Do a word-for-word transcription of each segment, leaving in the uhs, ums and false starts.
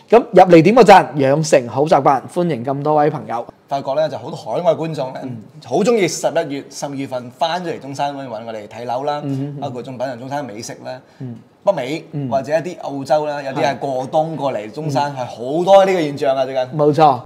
咁入嚟點個讚，養成好習慣，歡迎咁多位朋友。 發覺咧就好多海外觀眾咧，好中意十一月、十二月份翻咗嚟中山揾我哋睇樓啦，包括中品人中山美食啦，北美或者一啲澳洲啦，有啲係過冬過嚟中山，係好多呢個現象啊！最近冇錯。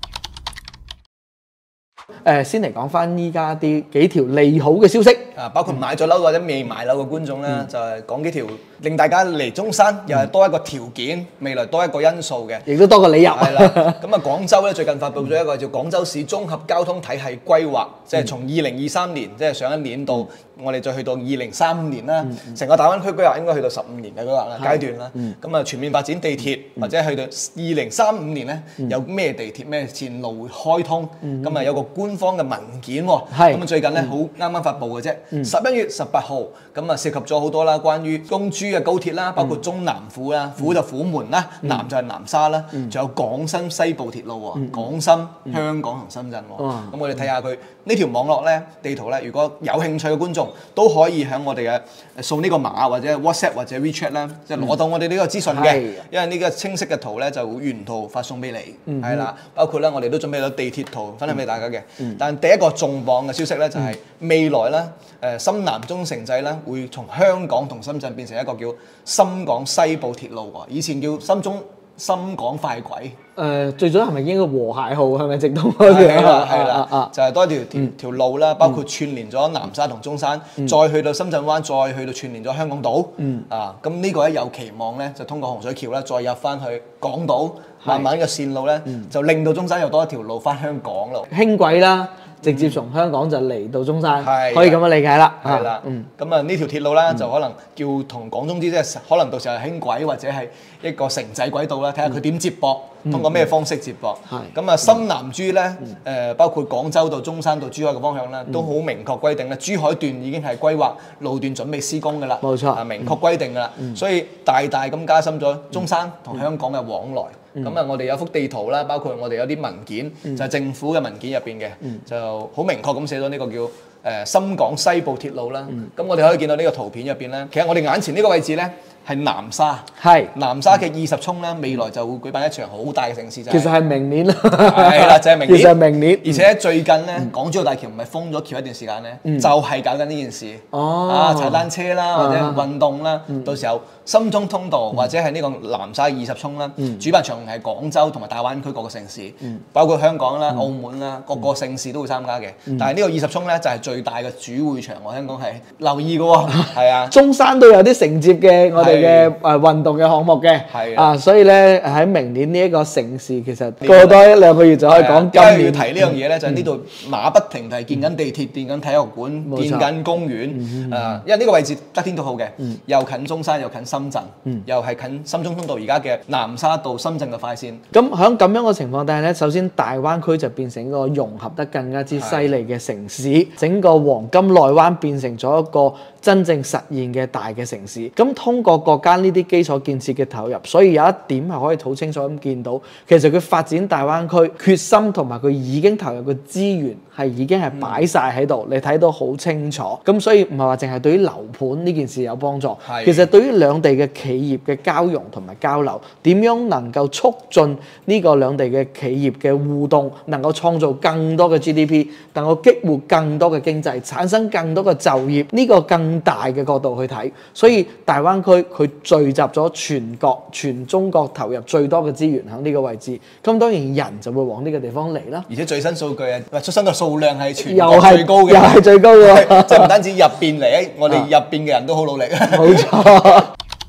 誒，先嚟講翻依家啲幾條利好嘅消息啊，包括買咗樓或者未買樓嘅觀眾咧，嗯、就係講幾條令大家嚟中山又係多一個條件，未來多一個因素嘅， 亦都多個理由。 係啦，咁啊廣州咧最近發布咗一個叫廣州市綜合交通體系規劃，即係從二零二三年，即係上一年到我哋再去到二零三五年啦，成個大灣區規劃應該去到十五年嘅規劃啦階段啦。咁啊全面發展地鐵，或者去到二零三五年咧，有咩地鐵咩線路會開通，咁啊有個官方嘅文件喎，咁啊最近咧好啱啱發布嘅啫，十一月十八號，咁啊涉及咗好多啦，關於公珠嘅高鐵啦，包括中南府啦，府就虎門啦，南就係南沙啦，仲有廣深西部鐵路喎，廣深、香港同深圳喎，咁我哋睇下佢呢條網絡咧地圖咧，如果有興趣嘅觀眾都可以喺我哋嘅掃呢個碼或者 WhatsApp 或者 WeChat 啦，即係攞到我哋呢個資訊嘅，因為呢個清晰嘅圖咧就會原圖發送俾你，係啦，包括咧我哋都準備咗地鐵圖分享俾大家嘅，但第一個重磅嘅消息咧就係未來咧誒深南中城際咧會從香港同深圳變成一個叫深港西部鐵路喎，以前叫深中深港快軌。 誒最早係咪應該和諧號係咪直通嗰條？ 係啦係啦，就係多一條條條路啦，包括串連咗南沙同中山，再去到深圳灣，再去到串連咗香港島。啊，咁呢個咧有期望咧，就通過洪水橋啦，再入翻去港島，慢慢嘅線路咧，就令到中山又多一條路翻香港咯。 輕軌啦。直接從香港就嚟到中山，可以咁樣理解啦。 係啦，咁啊呢條鐵路咧就可能叫同港中之即係可能到時候係輕軌或者係一個城際軌道啦，睇下佢點接駁，通過咩方式接駁。咁啊深南珠咧，誒包括廣州到中山到珠海嘅方向咧，都好明確規定咧，珠海段已經係規劃路段準備施工㗎啦。冇錯，啊明確規定㗎啦，所以大大咁加深咗中山同香港嘅往來。咁啊，我哋有幅地圖啦，包括我哋有啲文件，就係政府嘅文件入邊嘅，就好明確咁寫咗呢個叫誒深港西部鐵路啦。咁我哋可以見到呢個圖片入邊咧，其實我哋眼前呢個位置咧係南沙，係南沙嘅二十涌咧，未來就會舉辦一場好大嘅盛事，就係其實係明年啦， 係啦，就係明年， 其實係明年。 而且最近咧，港珠澳大橋唔係封咗橋一段時間咧，就係搞緊呢件事。哦，啊踩單車啦，或者運動啦，到時候深中通道或者係呢個南沙二十涌啦，主辦場係廣州同埋大灣區各個城市，包括香港啦、澳門啦，各個城市都會參加嘅。但係呢個二十涌咧就係最大嘅主會場，我聽講係留意嘅喎，係啊， 中山都有啲承接嘅我哋嘅誒運動嘅項目嘅，係啊，所以咧喺明年呢一個盛事，其實過多一兩個月就可以講今年。 要提呢樣嘢咧，就係呢度馬不停蹄建緊地鐵、建緊體育館、建緊公園，啊，因為呢個位置得天獨厚嘅，又近中山又近深圳，又係近深中通道而家嘅南沙到深圳嘅快線。 咁喺咁樣嘅情況底下咧，首先大灣區就變成一個融合得更加之犀利嘅城市，整個黃金內灣變成咗一個真正實現嘅大嘅城市。咁通過國家呢啲基礎建設嘅投入，所以有一點係可以好清楚咁見到，其實佢發展大灣區決心同埋佢已經投入嘅資源係已經係擺晒喺度，你睇到好清楚。咁所以唔係話淨係對於樓盤呢件事有幫助，其實對於兩地嘅企業嘅交融同埋交流，點樣能夠促進呢個兩地嘅企業嘅互動，能夠創造更多嘅 G D P， 能夠激活更多嘅經濟，產生更多嘅就業，呢個更大嘅角度去睇。所以大灣區佢聚集咗全國全中國投入最多嘅資源喺呢個位置，咁當然人就會往呢個地方嚟啦。 而且最新數據啊，出生嘅數量係全國最高嘅， 又係最高嘅， 即係唔單止入邊嚟，我哋入邊嘅人都好努力。 冇錯。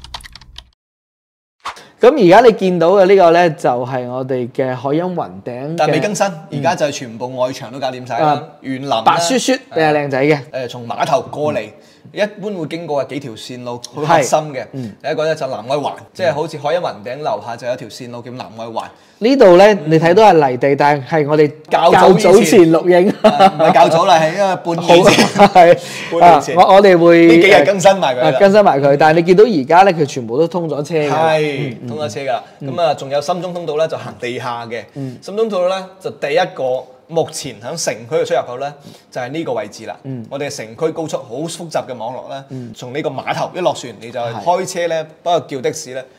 咁而家你見到嘅呢個咧，就係我哋嘅海欣雲頂， 但係未更新，而家就係全部外牆都搞掂晒啦，園林白雪雪比較靚仔嘅。 誒，從碼頭過嚟，一般會經過幾條線路，好核心嘅。第一個咧就南愛環，即係好似海欣雲頂樓下就有一條線路叫南愛環。呢度咧，你睇到係泥地，但係我哋較早前錄影， 唔係較早啦，係因為半年前， 係半年前。我我哋會呢幾日更新埋佢， 更新埋佢。但係你見到而家咧，佢全部都通咗車嘅， 係通咗車㗎。咁啊，仲有深中通道咧，就行地下嘅。深中通道咧，就第一個目前喺城區嘅出入口咧，就係呢個位置啦。我哋城區高速好複雜嘅網絡咧，從呢個碼頭一落船，你就開車咧，不過叫的士咧。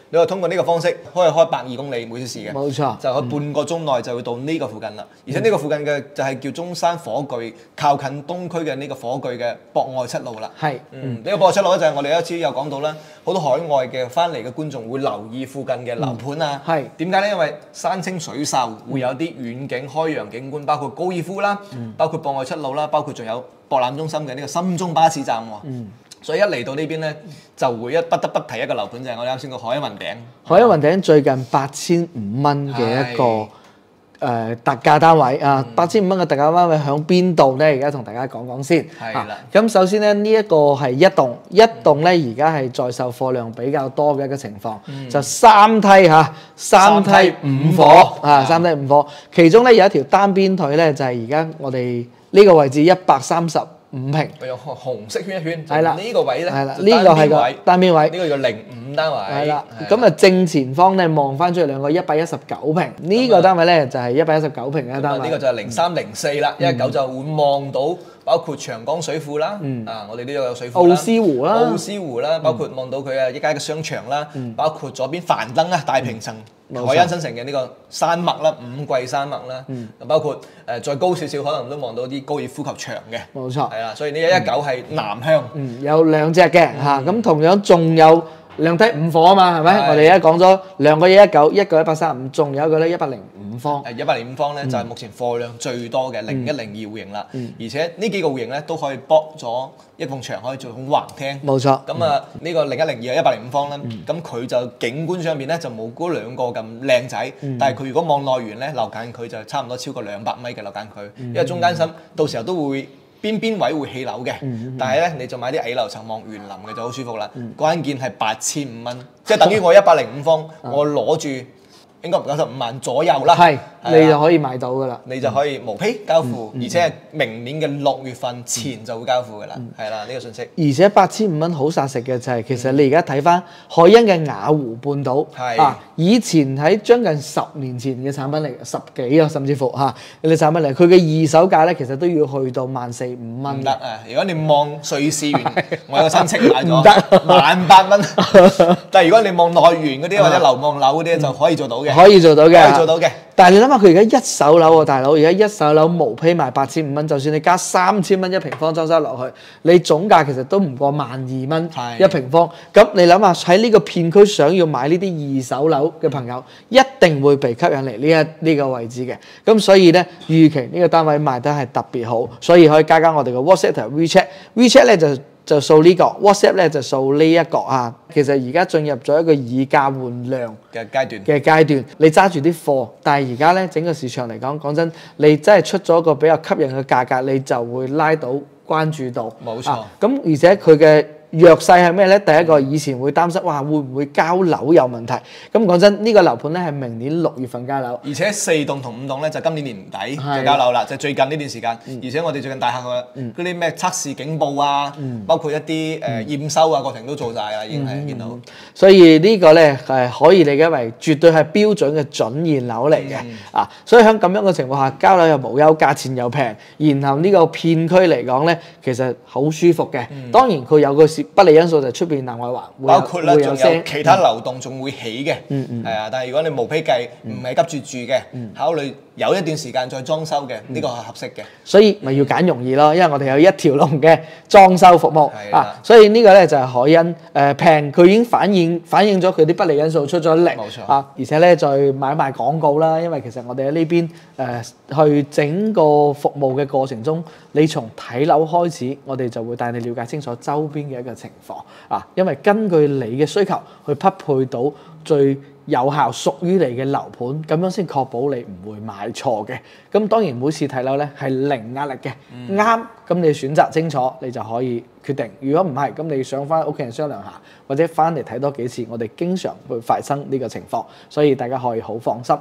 你話通過呢個方式可以開百二公里每小時嘅， 冇錯， 就喺半個鐘內就會到呢個附近啦。而且呢個附近嘅就係叫中山火炬，靠近東區嘅呢個火炬嘅博愛七路啦。 係， 嗯，呢個博愛七路咧就係我哋一次有講到啦，好多海外嘅翻嚟嘅觀眾會留意附近嘅樓盤啊。 係點解咧？因為山清水秀，會有啲遠景開揚景觀，包括高爾夫啦，包括博愛七路啦，包括仲有博覽中心嘅呢個深中巴士站喎。嗯。所以一嚟到呢邊咧，就會一不得不提一個樓盤，就係我哋啱先個海一雲頂。 海一雲頂最近八千五蚊嘅一個誒、呃、特價單位啊，八千五蚊嘅特價單位喺邊度咧？而家同大家講講先。 係啦。 咁、啊、首先咧，呢、這、一個係一棟，一棟咧而家係在售貨量比較多嘅一個情況，嗯、就三梯嚇，三梯五伙啊，三梯五伙。其中咧有一條單邊腿咧，就係而家我哋呢個位置一百三十五平， 用紅色圈一圈， 係啦， 呢個位咧， 係啦，呢個係個單邊位， 呢個叫零五單位， 係啦。咁啊正前方咧望翻出嚟兩個一百一十九平，呢個單位咧就係一百一十九平嘅單位。 呢個就係零三零四啦，一一九就會望到包括長江水庫啦，啊我哋呢度有水庫啦， 奧斯湖啦， 奧斯湖啦，包括望到佢啊一間嘅商場啦，包括左邊繁燈啊大平層。海欣新城嘅呢個山脈啦，五季山脈啦，嗯、包括誒、呃、再高少少，可能都望到啲高爾夫球場嘅，冇錯，係啦，所以呢一一九係南向， 嗯，有兩隻嘅嚇，咁、嗯、同樣仲有兩梯五伙啊嘛，係咪？我哋而家講咗兩個一一九，一個一百三十五，仲有一個咧一百零五方。 誒一百零五方咧、嗯、就係目前貨量最多嘅零一零二戶型啦，嗯、而且呢幾個戶型咧都可以駁咗一埲牆，可以做到橫廳。冇錯。咁啊呢個零一零二啊一百零五方咧，咁佢、嗯、就景觀上面咧就冇嗰兩個咁靚仔，嗯、但係佢如果望內園咧樓間距就差唔多超過兩百米嘅樓間距，嗯、因為中間心到時候都會。邊邊位會起樓嘅，嗯嗯、但係咧你就買啲矮樓層望園林嘅就好舒服啦。嗯、關鍵係八千五蚊，即係等於我一百零五方，嗯、我攞住應該九十五萬左右啦。係，你就可以買到噶啦，你就可以無批交付，嗯嗯、而且係明年嘅六月份前就會交付噶啦。係啦、嗯，呢、呢個信息。而且八千五蚊好殺食嘅就係、是，其實你而家睇翻海欣嘅雅湖半島，係、啊、以前喺將近十年前嘅產品嚟，十幾啊，甚至乎嚇你產品嚟，佢嘅二手價咧其實都要去到萬四五蚊。唔得啊！如果你望瑞士園，我有個親戚買咗，唔得萬八蚊。但係如果你望內園嗰啲或者樓望樓嗰啲就可以做到嘅。可以做到嘅，可以做到嘅。但係你諗下，佢而家一手樓喎，大佬，而家一手樓無批賣八千五蚊，就算你加三千蚊一平方裝修落去，你總價其實都唔過萬二蚊一平方。咁你諗下喺呢個片區想要買呢啲二手樓嘅朋友，一定會被吸引嚟呢一呢個位置嘅。咁所以咧，預期呢個單位賣得係特別好，所以可以加加我哋嘅 WhatsApp 同 WeChat，WeChat 咧就。就掃呢、這個 WhatsApp 咧就掃呢一個啊，其實而家進入咗一個以價換量嘅階段嘅階段，你揸住啲貨，但係而家咧整個市場嚟講，講真，你真係出咗一個比較吸引嘅價格，你就會拉到關注度。冇錯。咁、啊、而且佢嘅弱勢係咩咧？第一個以前會擔心，哇會唔會交樓有問題？咁講真，呢、這個樓盤咧係明年六月份交樓，而且四棟同五棟咧就今年年底就交樓啦，就最近呢段時間。嗯、而且我哋最近大客嘅嗰啲咩測試警報啊，嗯、包括一啲誒、呃、驗收啊過程都做晒啦，已經係見到。嗯、所以個呢個咧係可以理解為絕對係標準嘅準現樓嚟嘅、嗯、啊！所以喺咁樣嘅情況下，交樓又無憂，價錢又平，然後呢個片區嚟講咧，其實好舒服嘅。嗯、當然佢有個不利因素就係出邊南外環，包括咧仲有其他流動仲會起嘅，係啊。但係如果你無批計，唔係急住住嘅，考慮有一段時間再裝修嘅，呢個係合適嘅。所以咪要揀容易咯，因為我哋有一條龍嘅裝修服務啊。所以呢個咧就係海欣誒平，佢已經反映反映咗佢啲不利因素出咗嚟，冇錯啊。而且咧再買賣廣告啦，因為其實我哋喺呢邊誒去整個服務嘅過程中，你從睇樓開始，我哋就會帶你了解清楚周邊嘅一個情況啊，因為根據你嘅需求去匹配到最有效屬於你嘅樓盤，咁樣先確保你唔會買錯嘅。咁當然每次睇樓咧係零壓力嘅，啱咁、嗯、你選擇清楚，你就可以決定。如果唔係，咁你想翻屋企人商量下，或者翻嚟睇多幾次，我哋經常會發生呢個情況，所以大家可以好放心。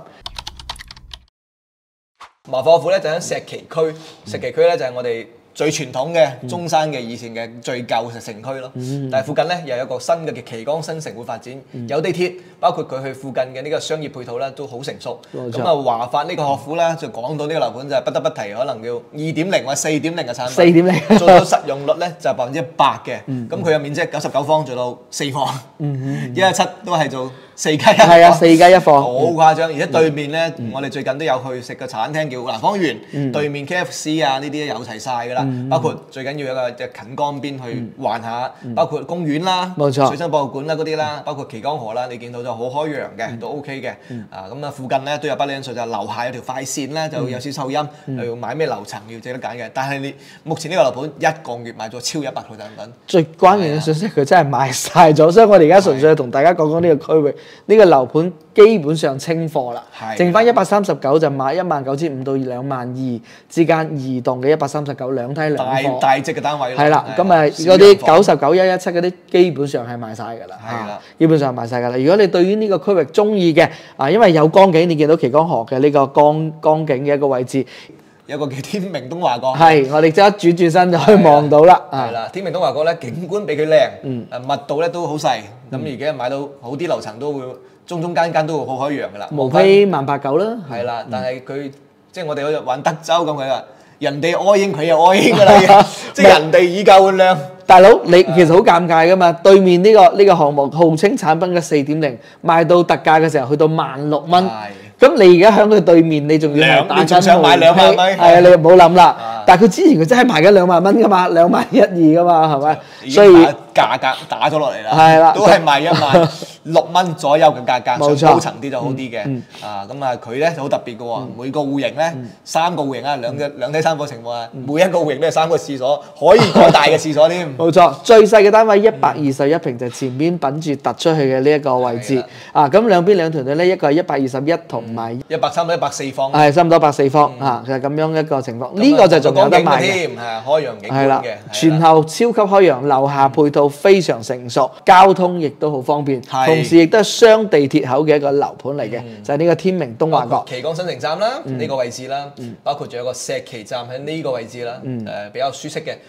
麻貨庫咧就喺石岐區，石岐區咧就係我哋最傳統嘅中山嘅以前嘅最舊嘅城區咯，嗯、但係附近咧又有一個新嘅嘅旗江新城會發展，嗯、有地鐵，包括佢去附近嘅呢個商業配套咧都好成熟。咁啊華發呢個學府咧就講到呢個樓盤就係不得不提，可能叫二點零或者四點零嘅產品，四點零做到實用率咧就係百分之一百嘅。咁佢嘅面積九十九方做到四房，一一七都係做四加一， 係啊，四加一房， 好誇張。而且對面咧，我哋最近都有去食個茶餐廳叫南方園，對面 K F C 啊呢啲有齊晒㗎啦。包括最緊要有個隻近江邊去玩下，包括公園啦， 冇錯， 水生博物館啦嗰啲啦，包括旗江河啦，你見到就好開揚嘅，都 OK 嘅。啊咁啊，附近咧都有不利因素，就樓下有條快線咧，就有少收音，又要買咩樓層要值得揀嘅。但係你目前呢個樓盤一個月賣咗超一百套產品， 最關鍵嘅信息佢真係賣晒咗，所以我哋而家純粹係同大家講講呢個區域，呢個樓盤基本上清貨啦，剩翻一百三十九就賣一萬九千五到兩萬二之間移動嘅一百三十九兩梯兩房， 大大隻嘅單位。 係啦，咁啊嗰啲九十九、一一七嗰啲基本上係賣晒㗎啦， 係啦， 基本上係賣晒㗎啦。如果你對於呢個區域中意嘅啊，因為有江景，你見到旗江河嘅呢個江江景嘅一個位置。 有個叫天明東華閣， 係我哋即刻轉轉身就可以望到啦。 係啦，天明東華閣咧景觀比佢靚，誒密度咧都好細，咁而家買到好啲樓層都會中中間間都會好開揚㗎啦。 無非萬八九啦。 係啦，但係佢即係我哋好似玩德州咁佢話，人哋哀英佢又哀英㗎啦，即係人哋以價換量。 大佬，你其實好尷尬㗎嘛，對面呢個呢個項目號稱產品嘅四點零賣到特價嘅時候去到萬六蚊。咁你而家喺佢對面，你仲要係打緊想買兩萬蚊， 係啊，你唔好諗啦。但係佢之前佢真係賣緊兩萬蚊㗎嘛，兩萬一二㗎嘛，係咪？所以價格打咗落嚟啦， 係啦， 都係賣一萬六蚊左右嘅價格， 冇錯， 高層啲就好啲嘅。啊，咁啊，佢咧就好特別嘅喎，每個戶型咧三個戶型啊，兩嘅兩梯三房情況啊，每一個戶型都係三個廁所，可以擴大嘅廁所添。 冇錯，最細嘅單位一百二十一平就前邊品住突出去嘅呢一個位置。啊，咁兩邊兩團隊咧，一個係一百二十一同埋一百三到一百四方， 係差唔多百四方嚇，就係咁樣一個情況。呢個就仲有得賣嘅， 係啊，開揚景觀嘅， 全後超級開揚，樓下配套非常成熟，交通亦都好方便，同時亦都係雙地鐵口嘅一個樓盤嚟嘅，就係呢個天明東華閣。 旗江新城站啦，呢個位置啦，包括仲有個石岐站喺呢個位置啦，誒比較舒適嘅。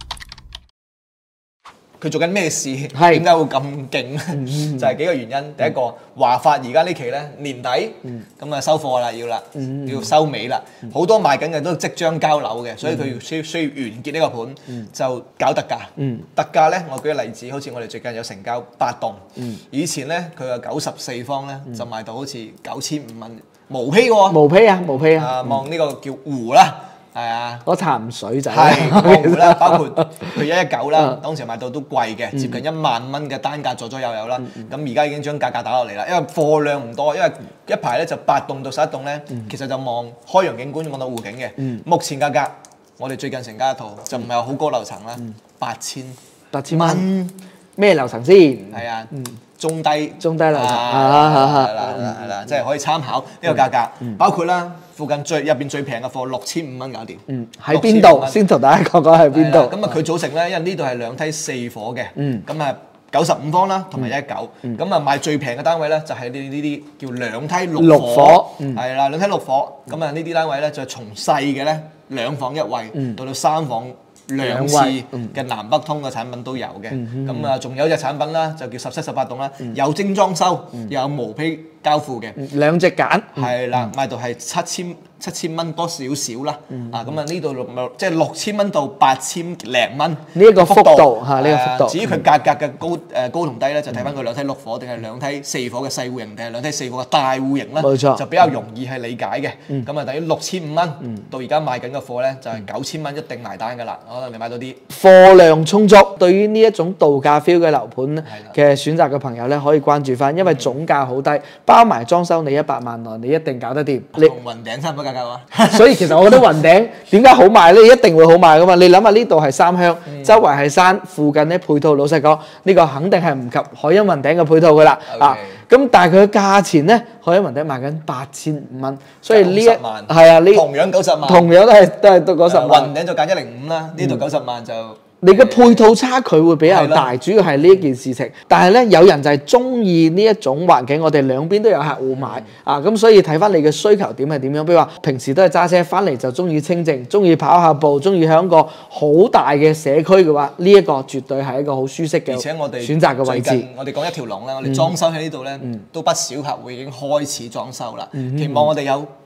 佢做緊咩事？點解會咁勁？就係幾個原因。第一個，華發而家呢期咧年底，咁啊收貨啦，要啦，要收尾啦。好多賣緊嘅都即將交樓嘅，所以佢需需要完結呢個盤，就搞特價。特價咧，我舉個例子，好似我哋最近有成交八棟，以前咧佢個九十四方咧就賣到好似九千五蚊，無批喎。 無批啊，無批啊。 啊，望呢個叫湖啦。係啊， 嗰潭水仔係江湖啦，包括佢一一九啦，當時賣到都貴嘅，接近一萬蚊嘅單價左左右右啦。咁而家已經將價格打落嚟啦，因為貨量唔多，因為一排咧就八棟到十一棟咧，其實就望開揚景觀望到湖景嘅。目前價格，我哋最近成交一套就唔係話好高樓層啦，八千八千蚊，咩樓層先？ 係啊。中低中低樓層， 係啦係啦，即係可以參考呢個價格，包括啦附近最入邊最平嘅貨六千五蚊搞掂。 嗯，喺邊度？先同大家講講喺邊度。 咁啊，佢組成咧，因為呢度係兩梯四伙嘅，咁啊九十五方啦，同埋一九，咁啊賣最平嘅單位咧就係呢呢啲叫兩梯六伙，係啦，兩梯六伙，咁啊呢啲單位咧就從細嘅咧兩房一衛到到三房兩次嘅南北通嘅產品都有嘅，咁啊仲有隻產品啦，就叫十七十八棟啦，有精裝修，又有毛坯交付嘅， 兩隻揀， 係啦，賣到係七千七千蚊多少少啦，啊咁啊呢度六即係六千蚊到八千零蚊呢一個幅度嚇，呢個幅度。 至於佢價格嘅高誒高同低咧，就睇翻佢兩梯六伙定係兩梯四伙嘅細戶型定係兩梯四伙嘅大戶型啦， 冇錯， 就比較容易係理解嘅。咁啊，等於六千五蚊到而家賣緊嘅貨咧，就係九千蚊一定埋單㗎啦。可能你買到啲貨量充足，對於呢一種度假 feel 嘅樓盤嘅選擇嘅朋友咧，可以關注翻，因為總價好低。包埋裝修你一百萬內，你一定搞得掂。你同雲頂差唔多價格啊！ 所以其實我覺得雲頂點解好賣咧？一定會好賣噶嘛！你諗下呢度係三鄉，周圍係山，附近咧配套，老實講，呢個肯定係唔及海欣雲頂嘅配套噶啦。啊，咁但係佢嘅價錢咧，海欣雲頂賣緊八千五蚊，所以呢一係啊，呢同樣九十萬， 同樣都係都係到九十萬。 雲頂就揀一零五啦，呢度九十萬就。 你嘅配套差距會比較大，主要係呢一件事情。但係咧，有人就係中意呢一種環境，我哋兩邊都有客戶買、嗯、啊，咁所以睇翻你嘅需求點係點樣。比如話平時都係揸車翻嚟就中意清靜，中意跑下步，中意喺個好大嘅社區嘅話，呢、這、一個絕對係一個好舒適嘅選擇嘅位置。 我哋講一條龍啦，我哋裝修喺呢度咧，嗯、都不少客戶已經開始裝修啦。嗯、期望我哋有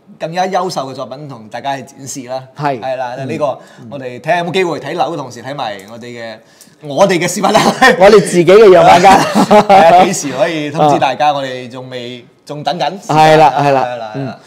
更加優秀嘅作品同大家去展示啦。 係係啦，呢個我哋睇下有冇機會睇樓嘅同時睇埋我哋嘅我哋嘅視頻啦。 我哋自己嘅樣板間， 係啊，幾時可以通知大家？我哋仲未仲等緊。 係啦係啦係啦係啦。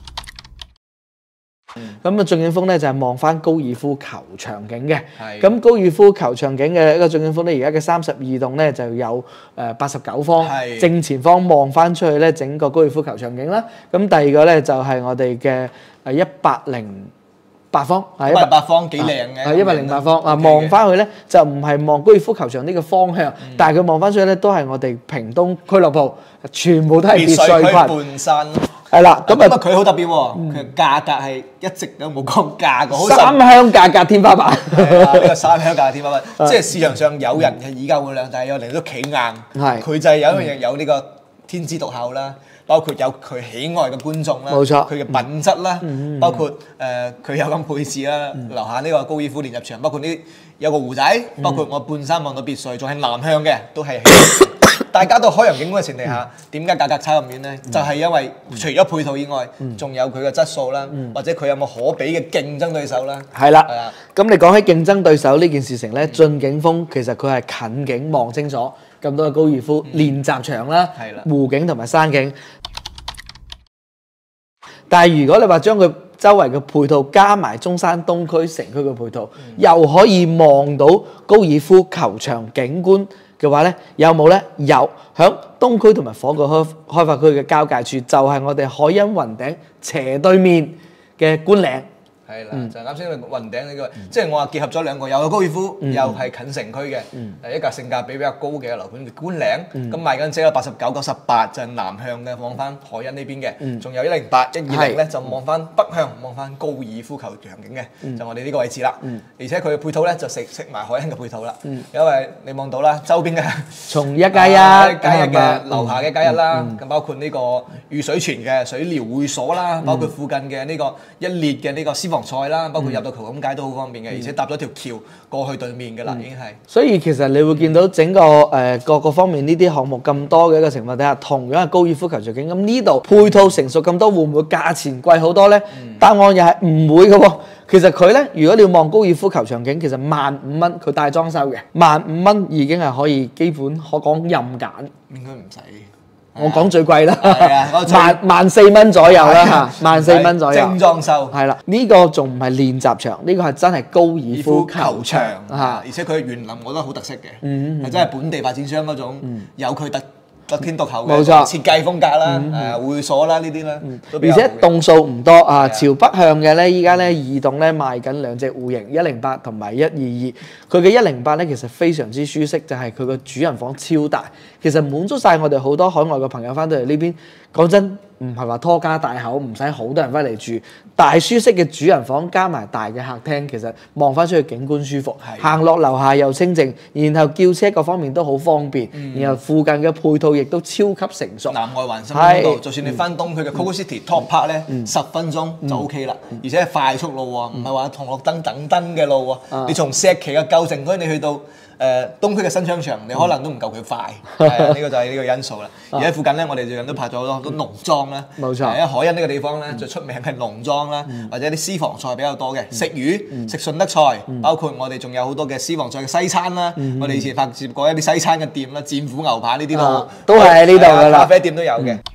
咁啊，進景風咧就係望翻高爾夫球場景嘅。 係咁高爾夫球場景嘅一個進景風咧，而家嘅三十二棟咧就有誒八十九方， 係正前方望翻出去咧整個高爾夫球場景啦。咁第二個咧就係我哋嘅誒一百零八方，係一百八方幾靚嘅。 係一百零八方啊！ OK 嘅望翻去咧就唔係望高爾夫球場呢個方向，但係佢望翻出去咧都係我哋屏東俱樂部，全部都係別別墅區墅群。 半山。 係啦，咁啊咁啊佢好特別喎，佢嘅價格係一直都冇講價過，好神三香價格天花板。 係啊！呢個三香價天花板，即係市場上有人係議價會量，但係有人都企硬。 係佢就係有一樣嘢有呢個天之獨厚啦，包括有佢喜愛嘅觀眾啦， 冇錯佢嘅品質啦，包括誒佢有咁配置啦，樓下呢個高爾夫練習場，包括呢有個湖仔，包括我半山望到別墅，仲係南向嘅，都係。大家都海洋景觀嘅前提下，點解價格差咁遠呢？就係因為除咗配套以外，仲有佢嘅質素啦，或者佢有冇可比嘅競爭對手啦。 係啦係啊， 咁你講起競爭對手呢件事情咧，進景風其實佢係近景望清楚咁多嘅高爾夫練習場啦係啦、 湖景同埋山景。但係如果你話將佢周圍嘅配套加埋中山東區城區嘅配套，又可以望到高爾夫球場景觀嘅話咧，有冇咧？有，響東區同埋火炬開開發區嘅交界處，就係我哋海欣雲頂斜對面嘅觀嶺。 係啦，就係啱先雲頂呢個，即係我話結合咗兩個，又有高爾夫，又係近城區嘅，誒一個性價比比較高嘅樓盤嘅觀嶺，咁賣緊只有八十九、九十八，就係南向嘅望翻海欣呢邊嘅，仲有一零八、一二零咧就望翻北向，望翻高爾夫球場景嘅，就我哋呢個位置啦。而且佢嘅配套咧就食食埋海欣嘅配套啦，因為你望到啦，周邊嘅從一加一加一嘅樓下嘅加一啦，咁包括呢個御水泉嘅水療會所啦，包括附近嘅呢個一列嘅呢個私房菜啦，包括入到裘錦街都好方便嘅，而且搭咗條橋過去對面嘅啦，已經係。 所以其實你會見到整個誒、呃、各個方面呢啲項目咁多嘅一個情況底下，同樣係高爾夫球場景，咁呢度配套成熟咁多，會唔會價錢貴好多呢？嗯、答案又係唔會嘅喎。其實佢呢，如果你要望高爾夫球場景，其實萬五蚊佢帶裝修嘅，萬五蚊已經係可以基本可講任揀。 應該唔使。 我講最貴啦， 係啊萬萬四蚊左右啦嚇，萬四蚊左右。 精裝修係啦，呢個仲唔係練習場，呢個係真係高爾夫球場啊！而且佢嘅園林我覺得好特色嘅，係真係本地發展商嗰種有佢特得天獨厚嘅設計風格啦，誒會所啦呢啲啦， 而且棟數唔多啊，朝北向嘅咧，依家咧二棟咧賣緊兩隻戶型一零八同埋一二二，佢嘅一零八咧其實非常之舒適，就係佢個主人房超大，其實滿足晒我哋好多海外嘅朋友翻到嚟呢邊。講真，唔係話拖家帶口，唔使好多人翻嚟住，大舒適嘅主人房加埋大嘅客廳，其實望翻出去景觀舒服，行落樓下又清靜，然後叫車各方面都好方便，嗯、然後附近嘅配套亦都超級成熟。 南外環心通道，就算你翻東區嘅 Coco City Top Park 咧，十分鐘就 OK 啦，而且係快速路喎，唔係話紅綠燈等燈嘅路喎，嗯、你從石岐嘅舊城區你去到。誒、呃、東區嘅新商場，你可能都唔夠佢快，係啊、嗯，呢、這個就係呢個因素啦。而喺附近咧，我哋最近都拍咗好多好多農莊啦， 冇錯。 因為海欣呢個地方咧，最出名係農莊啦，嗯、或者啲私房菜比較多嘅，食魚、嗯、食順德菜，嗯、包括我哋仲有好多嘅私房菜嘅西餐啦。嗯、我哋以前拍攝過一啲西餐嘅店啦，戰斧牛扒呢啲都、啊、 都係喺呢度㗎啦， 咖啡店都有嘅。嗯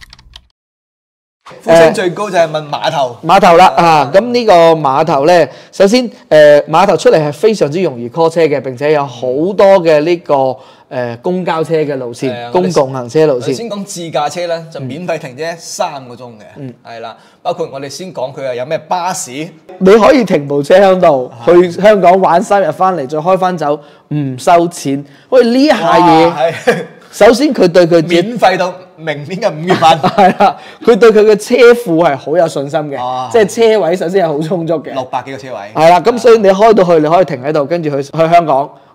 呼聲最高就係問碼頭， 碼頭啦啊！咁呢個碼頭咧，首先誒、呃、碼頭出嚟係非常之容易 call 車嘅，並且有好多嘅呢、這個誒、呃、公交車嘅路線，嗯、公共行車路線。 先講自駕車咧，就免費停車三個鐘嘅，嗯，係啦。包括我哋先講佢有咩巴士， 你可以停部車喺度，去香港玩三日翻嚟，再開翻走，唔收錢。喂，呢下嘢，首先佢對佢免費到明年嘅五月份， 係啦，佢對佢嘅車庫係好有信心嘅，即係車位首先係好充足嘅， 六百幾個車位， 係啦，咁所以你開到去，你可以停喺度，跟住去去香港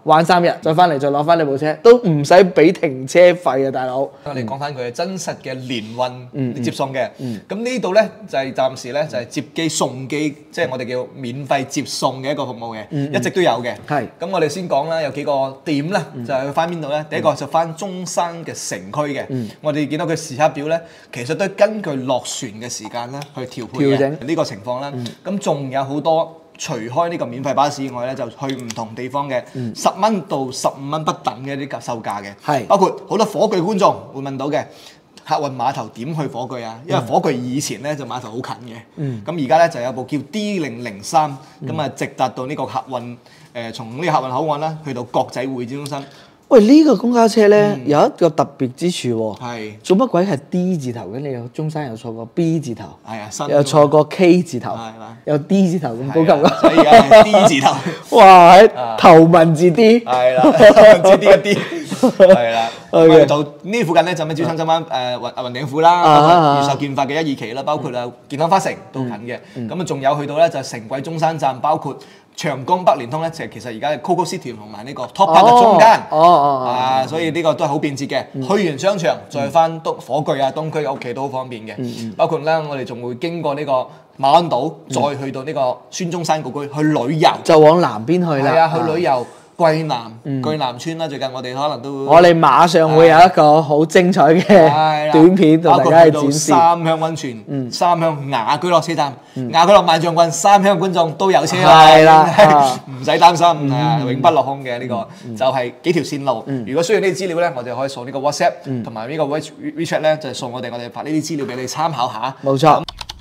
玩三日，再翻嚟再攞翻你部車，都唔使俾停車費啊，大佬。 我哋講翻佢嘅真實嘅年運嗯接送嘅，咁呢度咧就係暫時咧就係接機送機，即係我哋叫免費接送嘅一個服務嘅，一直都有嘅。 係咁我哋先講啦，有幾個點啦，就係去翻邊度咧？第一個就翻中山嘅城區嘅，我哋見到佢時刻表咧，其實都係根據落船嘅時間咧去調配嘅調整呢個情況啦。咁仲有好多。除開呢個免費巴士以外咧，就去唔同地方嘅十蚊到十五蚊不等嘅一啲售價嘅， 係包括好多火炬觀眾會問到嘅客運碼頭點去火炬啊？因為火炬以前咧就碼頭好近嘅，咁而家咧就有部叫 D 零零三，咁啊直達到呢個客運誒從呢個客運口岸啦，去到國際會展中心。 喂，呢、個公交車咧、有一個特別之處喎、 係做乜鬼係 D 字頭嘅？你有中山又錯過 B 字頭， 係啊，新又錯過 K 字頭係嘛， 有 D 字頭咁高級係啊咯。 所以而家係 D 字頭。 哇！喺頭文字 D， 係啦，知啲一啲，係啦。咁啊，到呢附近咧就咩？珠三角灣誒雲雲頂府啦，包括越秀建發嘅一二期啦，包括啊健康花城都近嘅。咁啊，仲有去到咧就城軌中山站，包括長江北連通咧，就係其實而家嘅 Coco City 同埋呢個 Top Park 嘅中間。 哦哦哦。 啊，所以呢個都係好便捷嘅。去完商場再翻東火炬啊、東區嘅屋企都好方便嘅。包括咧，我哋仲會經過呢個馬鞍島，再去到呢個孫中山故居去旅遊。 就往南邊去啦。 係啊，去旅遊桂南、桂南村啦。最近我哋可能都我哋馬上會有一個好精彩嘅短片同大家去展示。 三鄉溫泉、三鄉雅居樂車站、雅居樂萬象郡，三鄉觀眾都有車啦， 係啦唔使擔心，係啊，永不落空嘅呢個就係幾條線路。如果需要呢啲資料咧，我哋可以掃呢個 WhatsApp 同埋呢個 WeChat 咧，就係送我哋，我哋發呢啲資料俾你參考下。 冇錯。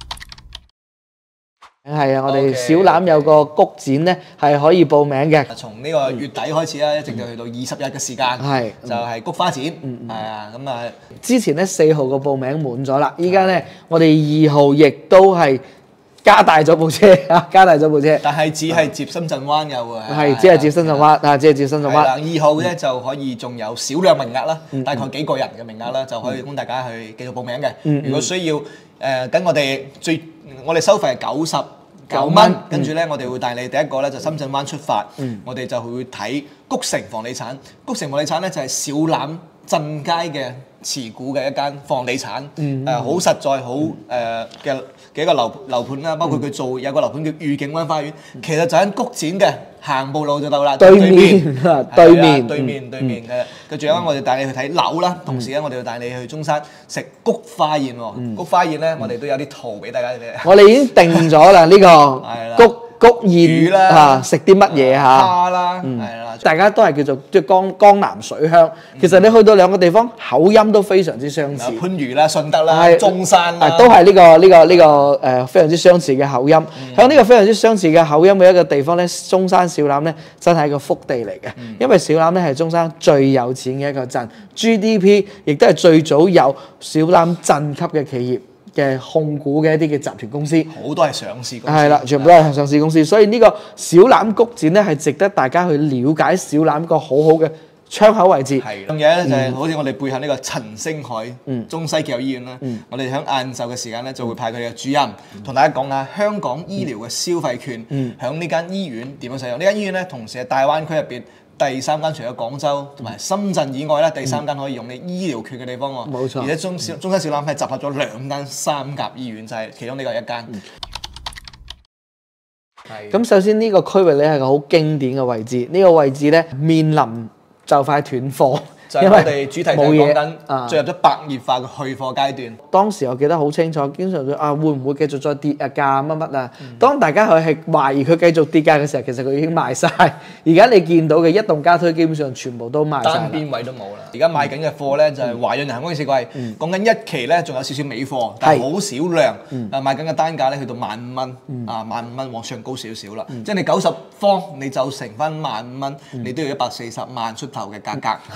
係啊，我哋小欖有個谷展咧，係可以報名嘅。 從呢個月底開始啦，一直就去到二十日嘅時間， 係就係菊花展，係啊，咁啊， 之前咧四號個報名滿咗啦，依家咧我哋二號亦都係加大咗部車啊，加大咗部車。 但係只係接深圳灣有喎， 係只係接深圳灣啊，只係接深圳灣。 二號咧就可以仲有少量名額啦，大概幾個人嘅名額啦，就可以供大家去繼續報名嘅。如果需要誒，跟我哋最我哋收費係九十九蚊，跟住咧我哋會帶你第一個咧就深圳灣出發，我哋就會睇菊城房地產。菊城房地產咧就係小欖鎮街嘅持股嘅一間房地產，誒好實在好誒嘅嘅一個樓樓盤啦，包括佢做有個樓盤叫御景灣花園，其實就喺菊展嘅行步路就到啦， 對面對面對面對面嘅。跟住咧我哋帶你去睇樓啦，同時咧我哋會帶你去中山食菊花宴喎。菊花宴咧我哋都有啲圖俾大家睇。 我哋已經定咗啦，呢個菊菊宴啦嚇，食啲乜嘢嚇？ 蝦啦，係啦， 大家都係叫做即係江江南水鄉。其實你去到兩個地方，口音都非常之相似。 番禺啦、順德啦、中山啦， 都係呢個呢個呢個誒非常之相似嘅口音。喺呢個非常之相似嘅口音嘅一個地方咧，中山小欖咧真係一個福地嚟嘅。因為小欖咧係中山最有錢嘅一個鎮 ，G D P 亦都係最早有小欖鎮級嘅企業嘅控股嘅一啲嘅集團公司， 好多係上市公司， 係啦，全部都係上市公司，所以呢個小欖菊展咧係值得大家去了解小欖一個好好嘅窗口位置。 係，樣嘢咧就係好似我哋背後呢個陳星海中西結合醫院啦，我哋喺晏晝嘅時間咧就會派佢哋嘅主任同大家講下香港醫療嘅消費券，喺呢間醫院點樣使用？呢間醫院咧同時係大灣區入邊第三間除咗廣州同埋深圳以外咧，第三間可以用你醫療券嘅地方喎。 冇錯。 而且中小中山小欖係集合咗兩間三甲醫院，就係其中呢個係一間。 係。咁首先呢個區域咧係個好經典嘅位置，呢個位置咧面臨就快斷貨。 就係我哋主題就係講緊啊進入咗白熱化嘅去貨階段。 當時我記得好清楚，經常都啊會唔會繼續再跌啊價乜乜啊？當大家佢係懷疑佢繼續跌價嘅時候，其實佢已經賣晒。而家你見到嘅一棟家推基本上全部都賣晒啦， 單邊位都冇啦。而家賣緊嘅貨咧就係華潤人工四季，講緊一期咧仲有少少尾貨，但係好少量。啊賣緊嘅單價咧去到萬五蚊，啊萬五蚊往上高少少啦。即係你九十方你就乘翻萬五蚊，你都要一百四十萬出頭嘅價格先買到啦。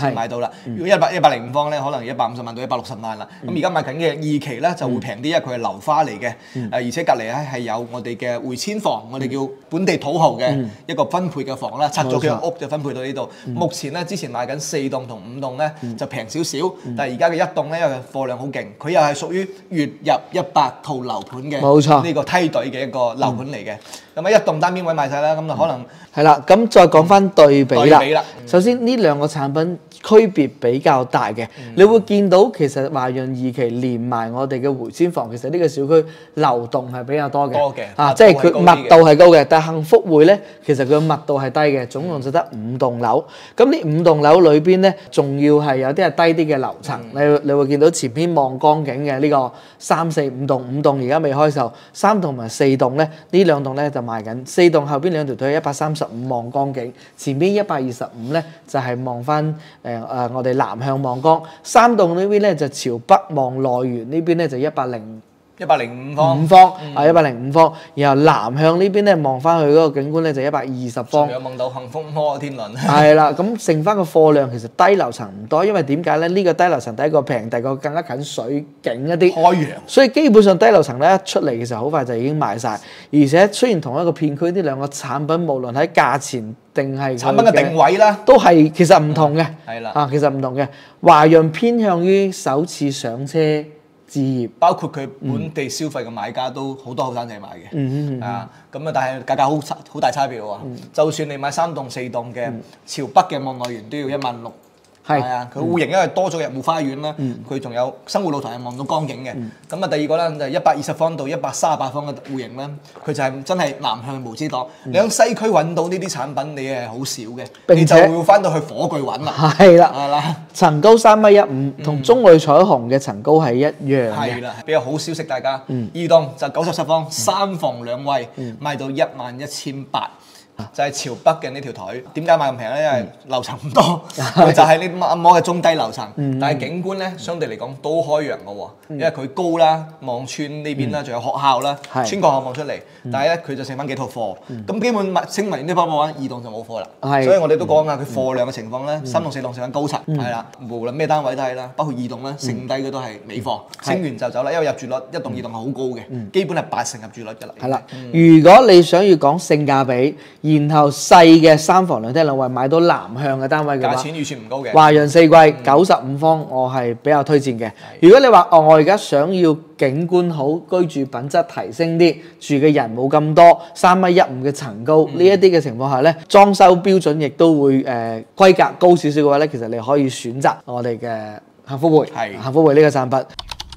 啦。如果一百一百零五方咧，可能一百五十萬到一百六十萬啦。咁而家賣緊嘅二期咧就會平啲，因為佢係樓花嚟嘅，誒、呃、而且隔離咧係有我哋嘅回遷房，我哋叫本地土豪嘅一個分配嘅房啦，拆咗佢個屋就分配到呢度。目前咧之前賣緊四棟同五棟咧就平少少，但係而家嘅一棟咧因為貨量好勁，佢又係屬於月入一百套樓盤嘅， 冇錯， 呢個梯隊嘅一個樓盤嚟嘅。咁啊一棟單邊位賣晒啦，咁就可能係啦。咁再講翻對比啦。 對比啦。 首先呢兩個產品區別比較大嘅， 嗯、 你會見到其實華潤二期連埋我哋嘅回遷房，其實呢個小區流動係比較多嘅， 多嘅啊，即係佢密度係高嘅。但係幸福匯咧，其實佢嘅密度係低嘅，總共就得五棟樓。咁呢五棟樓裏邊咧，仲要係有啲係低啲嘅樓層。嗯、你你會見到前邊望江景嘅呢個三四五棟，五棟而家未開售，三棟同埋四棟咧，呢兩棟咧就賣緊，四棟後邊兩條腿一百三十五望江景，前邊一百二十五咧就係望翻誒誒我哋南向望江，三棟呢邊咧就朝北望內園，呢邊咧就一百零一百零五方， 五方啊一百零五方，然後南向呢邊咧望翻去嗰個景觀咧就一百二十方。 仲有望到幸福摩天輪。 係啦，咁剩翻個貨量其實低樓層唔多，因為點解咧？呢、這個低樓層第一個平，第二個更加近水景一啲， 開揚。所以基本上低樓層咧一出嚟嘅時候，好快就已經賣晒。而且雖然同一個片區，呢兩個產品無論喺價錢定係產品嘅定位啦， 都係其實唔同嘅。 係啦、 嗯，啊其實唔同嘅。華潤偏向於首次上車置業， 包括佢本地消費嘅買家都好多後生仔買嘅， 嗯嗯啊咁啊，但係價格好差好大差別喎。嗯、就算你買三棟四棟嘅、嗯、朝北嘅望內園都要一萬六。係啊，佢戶型因為多咗入戶花園啦，佢仲、嗯、有生活露台係望到江景嘅。咁啊、嗯，第二個咧就係一百二十方到一百三十八方嘅戶型啦，佢就係真係南向無遮擋。嗯、你喺西區揾到呢啲產品，你係好少嘅，且你就會翻到去火炬揾啦。係啦，係啦， 層高三米一五，同中旅彩虹嘅層高係一樣嘅。 係啦，比較好消息大家。嗯、二棟就九十七方，嗯、三房兩衛，嗯、賣到一萬一千八。就係朝北嘅呢條腿，點解賣咁平咧？因為樓層唔多，佢就係你摸嘅中低樓層，但係景觀咧相對嚟講都開揚嘅喎，因為佢高啦，望村呢邊啦，仲有學校啦，村角學望出嚟，但係咧佢就剩翻幾套貨，咁基本升埋呢包嘅話，二棟就冇貨啦。所以我哋都講下佢貨量嘅情況咧，三棟四棟剩翻高層，係啦，無論咩單位都係啦，包括二棟啦，剩低嘅都係尾貨，升完就走啦，因為入住率一棟二棟係好高嘅，基本係八成入住率嘅啦。 係啦，如果你想要講性價比，然後細嘅三房兩廳兩衛買到南向嘅單位嘅話， 價錢預算唔高嘅。 華潤四季九十五方，我係比較推薦嘅。如果你話哦，我而家想要景觀好、居住品質提升啲，住嘅人冇咁多，三米一五嘅層高呢一啲嘅情況下咧，裝修標準亦都會誒、呃、規格高少少嘅話咧，其實你可以選擇我哋嘅幸福匯， 係幸福匯呢個產品。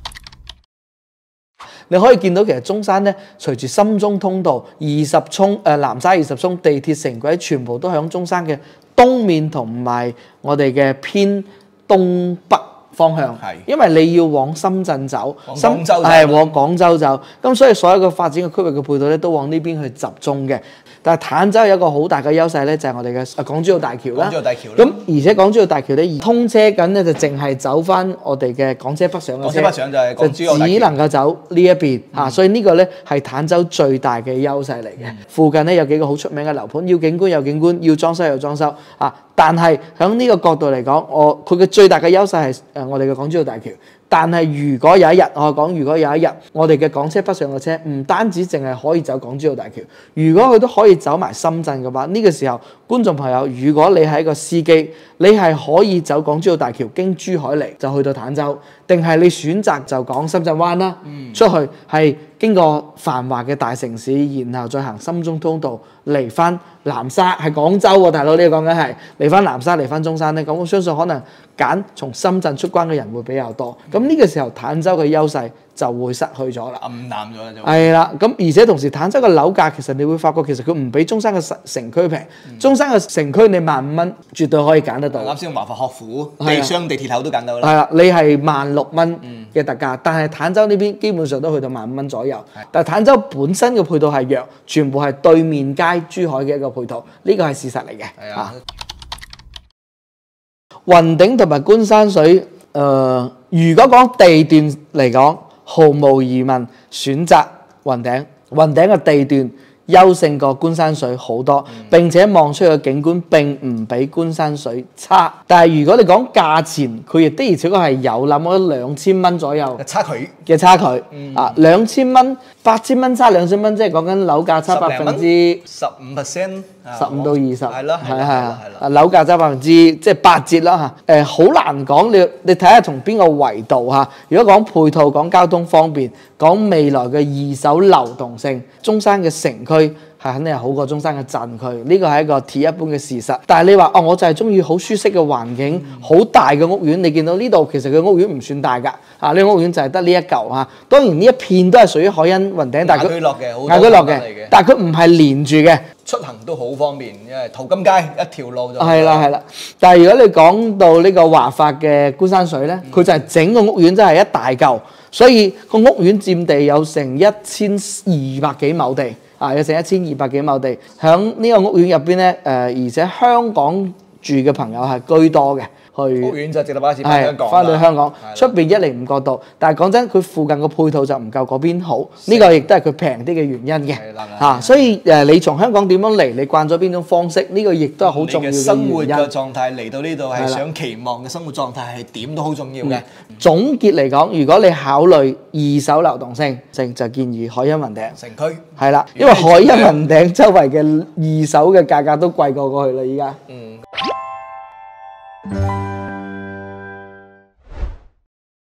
你可以見到其實中山咧，隨住深中通道二十涌誒南沙二十涌地鐵城軌，全部都響中山嘅東面同埋我哋嘅偏東北方向。係，因為你要往深圳走， 往廣州走， 係往廣州走，咁所以所有嘅發展嘅區域嘅配套咧，都往呢邊去集中嘅。但係坦洲有一個好大嘅優勢咧，就係我哋嘅港珠澳大橋啦。 港珠澳大橋啦。 咁而且港珠澳大橋咧通車緊咧，就淨係走翻我哋嘅港車北上嘅車。 港車北上就係港珠澳大橋。 只能夠走呢一邊嚇，所以呢個咧係坦洲最大嘅優勢嚟嘅。附近咧有幾個好出名嘅樓盤，要景觀有景觀，要裝修有裝修啊。但係喺呢個角度嚟講，我佢嘅最大嘅優勢係誒我哋嘅港珠澳大橋。但係如果有一日，我講如果有一日，我哋嘅港車北上嘅車唔單止淨係可以走港珠澳大橋，如果佢都可以走埋深圳嘅話，呢個時候觀眾朋友，如果你係一個司機，你係可以走港珠澳大橋經珠海嚟就去到坦洲，定係你選擇就講深圳灣啦，嗯、出去係經過繁華嘅大城市，然後再行深中通道嚟翻南沙，係廣州喎，大佬呢個講緊係嚟翻南沙嚟翻中山咧，咁我相信可能揀從深圳出關嘅人會比較多，咁呢個時候坦洲嘅優勢就會失去咗啦， 暗淡咗啦就係啦，咁而且同時坦洲嘅樓價其實你會發覺其實佢唔比中山嘅城區平，嗯、中山嘅城區你萬五蚊絕對可以揀得到。 啱先華發學府地商地鐵口都揀到啦。 係啦，你係萬六蚊嘅特價，嗯、但係坦洲呢邊基本上都去到萬五蚊左右。的但係坦洲本身嘅配套係弱，全部係對面街珠海嘅一個配套，呢個係事實嚟嘅。係的啊，雲頂同埋觀山水，誒、呃，如果講地段嚟講，毫無疑問選擇雲頂。雲頂嘅地段優勝過觀山水好多，並且望出去嘅景觀並唔比觀山水差。但係如果你講價錢，佢亦的而且確係有諗咗兩千蚊左右差距嘅差距。嗯、啊，兩千蚊、八千蚊差兩千蚊，即係講緊樓價差百分之十五 percent， 十五到二十， 係咯， 係係啊，樓價差百分之即係八折啦嚇。誒好難講，你你睇下從邊個維度嚇。如果講配套、講交通方便、講未來嘅二手流動性，中山嘅城區係肯定係好過中山嘅鎮區，呢個係一個鐵一般嘅事實。但係你話哦，我就係中意好舒適嘅環境，好大嘅屋苑。你見到呢度其實佢屋苑唔算大㗎，啊呢個屋苑就係得呢一嚿嚇。當然呢一片都係屬於海欣雲頂，但係佢雅居樂嘅，好雅居樂嘅，但係佢唔係連住嘅。 出行都好方便，因為淘金街一條路就係啦係啦。但係如果你講到呢個華發嘅觀山水咧，佢、嗯、就係整個屋苑真係一大嚿，所以個屋苑佔地有成一千二百幾畝地，啊有成一千二百幾畝地。響呢個屋苑入邊咧，誒、呃、而且香港住嘅朋友係居多嘅。去屋苑就直達巴士翻香港， 翻到香港出邊一嚟唔覺到，但係講真，佢附近個配套就唔夠嗰邊好，呢個亦都係佢平啲嘅原因嘅嚇。所以誒，你從香港點樣嚟，你慣咗邊種方式，呢個亦都係好重要嘅原因。 生活嘅狀態嚟到呢度係想期望嘅生活狀態係點都好重要嘅。 總結嚟講，如果你考慮二手流動性，就建議海欣雲頂城區係啦，因為海欣雲頂周圍嘅二手嘅價格都貴過過去啦，依家。 嗯。